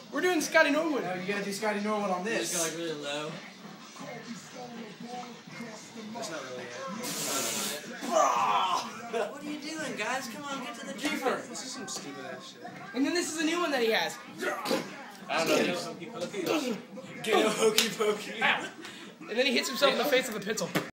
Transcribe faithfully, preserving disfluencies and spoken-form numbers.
We're doing Scotty Norwood. No, you gotta do Scotty Norwood on this. You just go like really low. That's not really it. What are you doing, guys? Come on, get to the gym. This is some stupid ass shit. And then this is a new one that he has. I don't know. Get a hokey pokey. Get a hokey pokey. And then he hits himself in the face with a pencil.